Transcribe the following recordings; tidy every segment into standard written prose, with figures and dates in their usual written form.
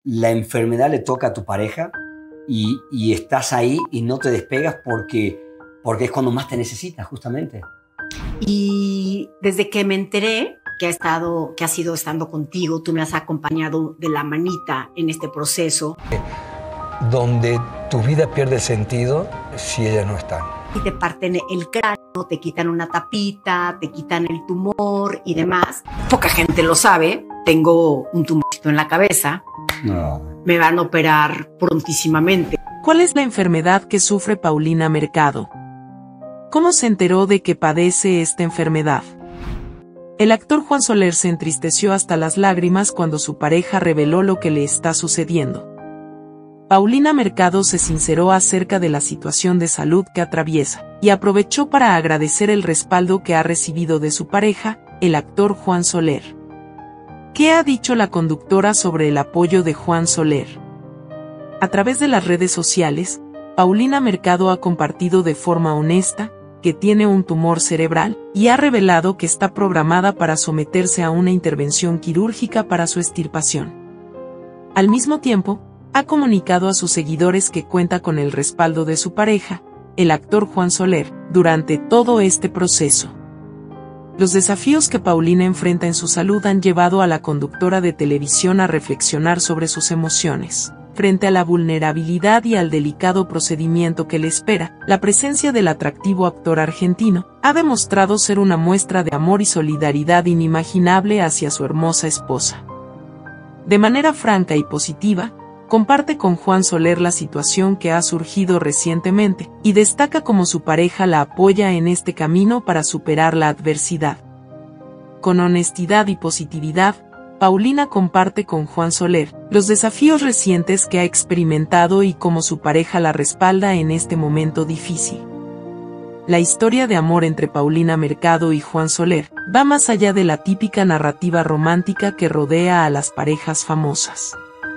la enfermedad le toca a tu pareja y estás ahí y no te despegas porque es cuando más te necesitas, justamente. Y desde que me enteré que has ido estando contigo, tú me has acompañado de la manita en este proceso. Donde tu vida pierde sentido si ellas no están. Y te parten el cráneo, te quitan una tapita, te quitan el tumor y demás. Poca gente lo sabe, tengo un tumorcito en la cabeza. No. Me van a operar prontísimamente. ¿Cuál es la enfermedad que sufre Paulina Mercado? ¿Cómo se enteró de que padece esta enfermedad? El actor Juan Soler se entristeció hasta las lágrimas cuando su pareja reveló lo que le está sucediendo. Paulina Mercado se sinceró acerca de la situación de salud que atraviesa, y aprovechó para agradecer el respaldo que ha recibido de su pareja, el actor Juan Soler. ¿Qué ha dicho la conductora sobre el apoyo de Juan Soler? A través de las redes sociales, Paulina Mercado ha compartido de forma honesta que tiene un tumor cerebral y ha revelado que está programada para someterse a una intervención quirúrgica para su extirpación. Al mismo tiempo, ha comunicado a sus seguidores que cuenta con el respaldo de su pareja, el actor Juan Soler, durante todo este proceso. Los desafíos que Paulina enfrenta en su salud han llevado a la conductora de televisión a reflexionar sobre sus emociones. Frente a la vulnerabilidad y al delicado procedimiento que le espera, la presencia del atractivo actor argentino ha demostrado ser una muestra de amor y solidaridad inimaginable hacia su hermosa esposa. De manera franca y positiva, comparte con Juan Soler la situación que ha surgido recientemente y destaca cómo su pareja la apoya en este camino para superar la adversidad. Con honestidad y positividad, Paulina comparte con Juan Soler los desafíos recientes que ha experimentado y cómo su pareja la respalda en este momento difícil. La historia de amor entre Paulina Mercado y Juan Soler va más allá de la típica narrativa romántica que rodea a las parejas famosas.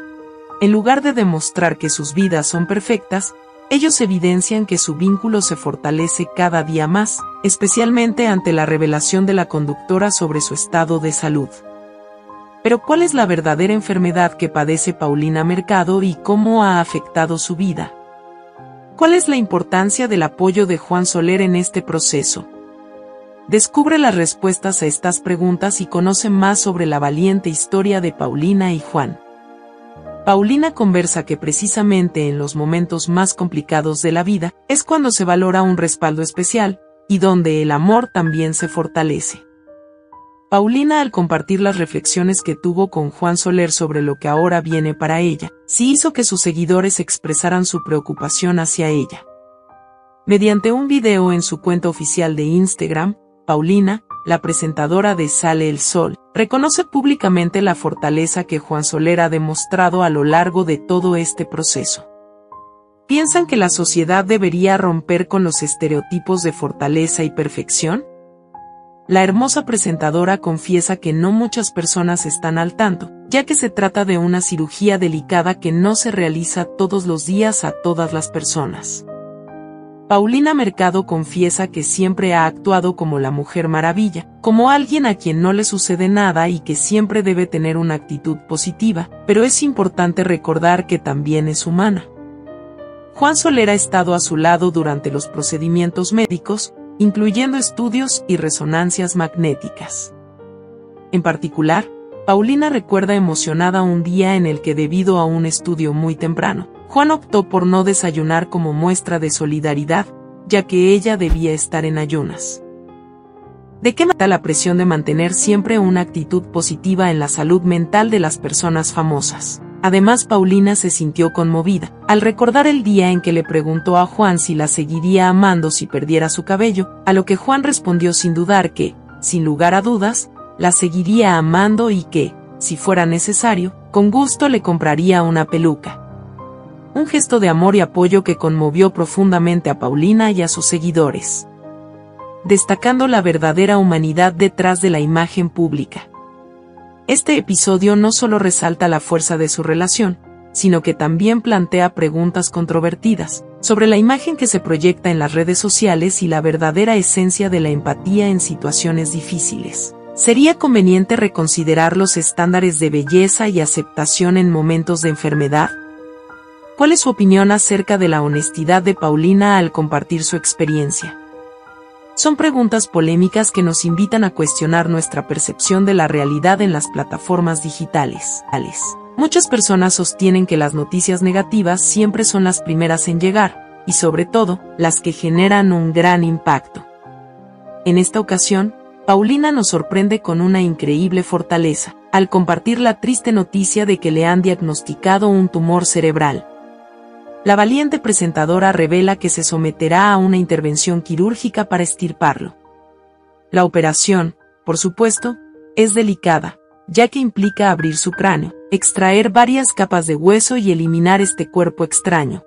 En lugar de demostrar que sus vidas son perfectas, ellos evidencian que su vínculo se fortalece cada día más, especialmente ante la revelación de la conductora sobre su estado de salud. Pero ¿cuál es la verdadera enfermedad que padece Paulina Mercado y cómo ha afectado su vida? ¿Cuál es la importancia del apoyo de Juan Soler en este proceso? Descubre las respuestas a estas preguntas y conoce más sobre la valiente historia de Paulina y Juan. Paulina conversa que precisamente en los momentos más complicados de la vida es cuando se valora un respaldo especial, y donde el amor también se fortalece. Paulina, al compartir las reflexiones que tuvo con Juan Soler sobre lo que ahora viene para ella, sí hizo que sus seguidores expresaran su preocupación hacia ella. Mediante un video en su cuenta oficial de Instagram, Paulina, la presentadora de Sale el Sol, reconoce públicamente la fortaleza que Juan Soler ha demostrado a lo largo de todo este proceso. ¿Piensan que la sociedad debería romper con los estereotipos de fortaleza y perfección? La hermosa presentadora confiesa que no muchas personas están al tanto, ya que se trata de una cirugía delicada que no se realiza todos los días a todas las personas. Paulina Mercado confiesa que siempre ha actuado como la Mujer Maravilla, como alguien a quien no le sucede nada y que siempre debe tener una actitud positiva, pero es importante recordar que también es humana. Juan Soler ha estado a su lado durante los procedimientos médicos, incluyendo estudios y resonancias magnéticas. En particular, Paulina recuerda emocionada un día en el que, debido a un estudio muy temprano, Juan optó por no desayunar como muestra de solidaridad, ya que ella debía estar en ayunas. ¿De qué manera la presión de mantener siempre una actitud positiva en la salud mental de las personas famosas? Además, Paulina se sintió conmovida al recordar el día en que le preguntó a Juan si la seguiría amando si perdiera su cabello, a lo que Juan respondió sin dudar que, sin lugar a dudas, la seguiría amando y que, si fuera necesario, con gusto le compraría una peluca. Un gesto de amor y apoyo que conmovió profundamente a Paulina y a sus seguidores, destacando la verdadera humanidad detrás de la imagen pública. Este episodio no solo resalta la fuerza de su relación, sino que también plantea preguntas controvertidas sobre la imagen que se proyecta en las redes sociales y la verdadera esencia de la empatía en situaciones difíciles. ¿Sería conveniente reconsiderar los estándares de belleza y aceptación en momentos de enfermedad? ¿Cuál es su opinión acerca de la honestidad de Paulina al compartir su experiencia? Son preguntas polémicas que nos invitan a cuestionar nuestra percepción de la realidad en las plataformas digitales. Muchas personas sostienen que las noticias negativas siempre son las primeras en llegar, y sobre todo, las que generan un gran impacto. En esta ocasión, Paulina nos sorprende con una increíble fortaleza, al compartir la triste noticia de que le han diagnosticado un tumor cerebral. La valiente presentadora revela que se someterá a una intervención quirúrgica para extirparlo. La operación, por supuesto, es delicada, ya que implica abrir su cráneo, extraer varias capas de hueso y eliminar este cuerpo extraño.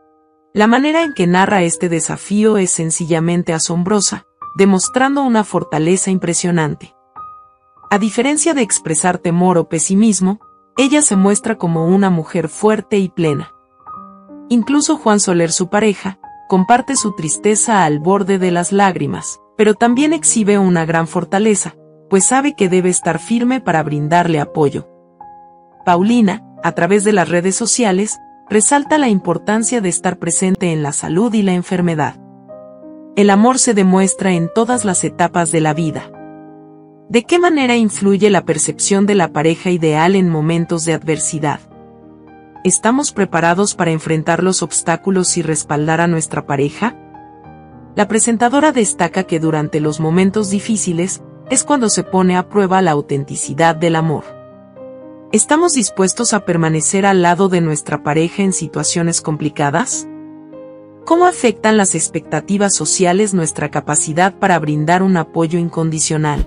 La manera en que narra este desafío es sencillamente asombrosa, demostrando una fortaleza impresionante. A diferencia de expresar temor o pesimismo, ella se muestra como una mujer fuerte y plena. Incluso Juan Soler, su pareja, comparte su tristeza al borde de las lágrimas, pero también exhibe una gran fortaleza, pues sabe que debe estar firme para brindarle apoyo. Paulina, a través de las redes sociales, resalta la importancia de estar presente en la salud y la enfermedad. El amor se demuestra en todas las etapas de la vida. ¿De qué manera influye la percepción de la pareja ideal en momentos de adversidad? ¿Estamos preparados para enfrentar los obstáculos y respaldar a nuestra pareja? La presentadora destaca que durante los momentos difíciles es cuando se pone a prueba la autenticidad del amor. ¿Estamos dispuestos a permanecer al lado de nuestra pareja en situaciones complicadas? ¿Cómo afectan las expectativas sociales nuestra capacidad para brindar un apoyo incondicional?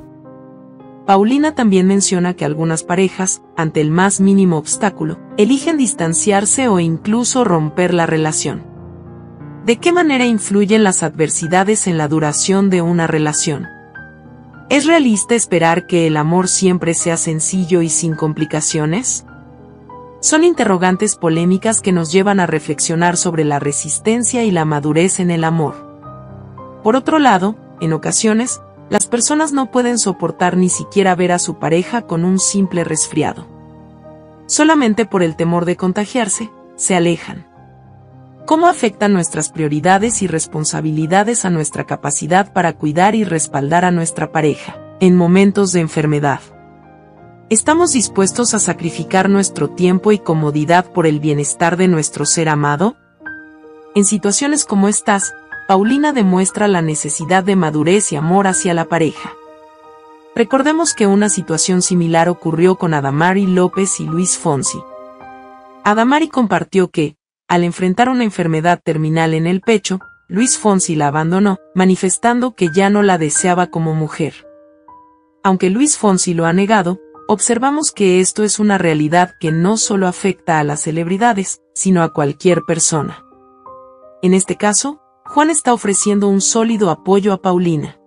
Paulina también menciona que algunas parejas, ante el más mínimo obstáculo, eligen distanciarse o incluso romper la relación. ¿De qué manera influyen las adversidades en la duración de una relación? ¿Es realista esperar que el amor siempre sea sencillo y sin complicaciones? Son interrogantes polémicas que nos llevan a reflexionar sobre la resistencia y la madurez en el amor. Por otro lado, en ocasiones, las personas no pueden soportar ni siquiera ver a su pareja con un simple resfriado. Solamente por el temor de contagiarse, se alejan. ¿Cómo afectan nuestras prioridades y responsabilidades a nuestra capacidad para cuidar y respaldar a nuestra pareja en momentos de enfermedad? ¿Estamos dispuestos a sacrificar nuestro tiempo y comodidad por el bienestar de nuestro ser amado? En situaciones como estas, Paulina demuestra la necesidad de madurez y amor hacia la pareja. Recordemos que una situación similar ocurrió con Adamari López y Luis Fonsi. Adamari compartió que, al enfrentar una enfermedad terminal en el pecho, Luis Fonsi la abandonó, manifestando que ya no la deseaba como mujer. Aunque Luis Fonsi lo ha negado, observamos que esto es una realidad que no solo afecta a las celebridades, sino a cualquier persona. En este caso, Juan está ofreciendo un sólido apoyo a Paulina.